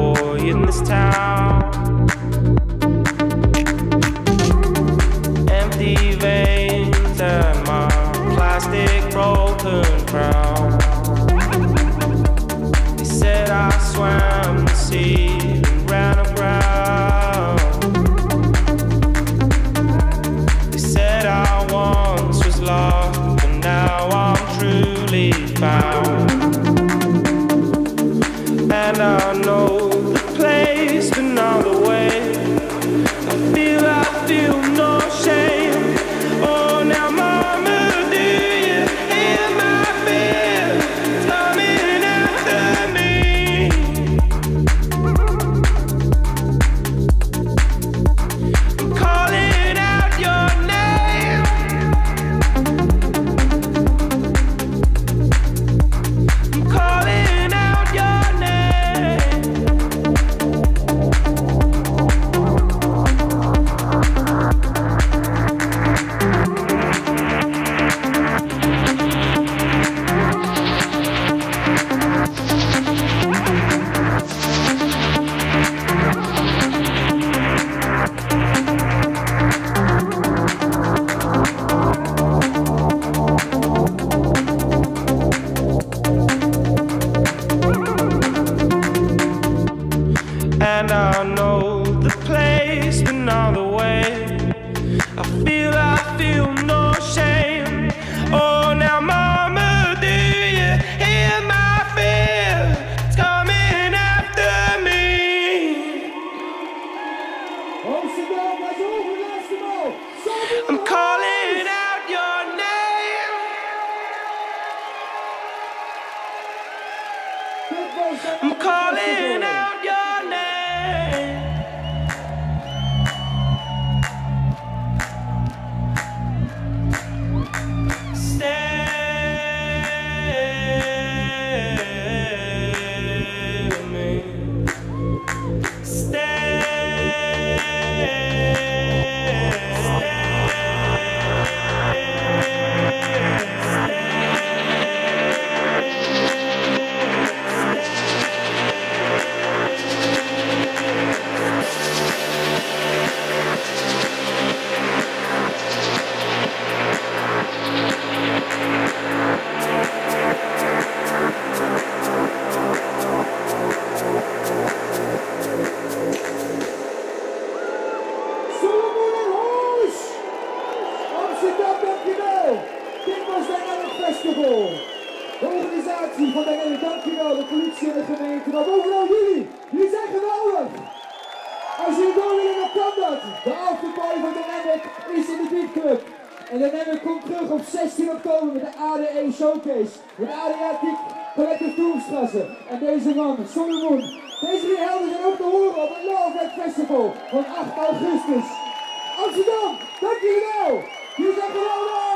boy in this town. Empty veins and my plastic broken crown. They said I swam the sea and ran aground. They said I once was lost, but now I'm truly found. And I know the place, but not the way. I feel no shame. Oh, now mama, do you hear my fear? It's coming after me. I'm calling out your name. I'm calling out your name. And I know the place, but not the way. I feel no shame. Oh, now mama, do you hear my fear? It's coming after me. I'm calling out your name. I'm calling out your name. Stay with me. De organisatie van de hele, dankjewel, de politie en de gemeente, maar bovenal jullie. Jullie zijn geweldig. Als jullie door willen, dan kan dat. De afterparty van de Nemec is in de Beatclub. En de Nemec komt terug op 16 oktober met de ADE Showcase. Met Adriatic Collective Tourstrasse. En deze man, Solomon. Deze drie helden zijn ook te horen op het Love Red Festival van 8 augustus. Amsterdam, dank jullie wel. Jullie zijn geweldig.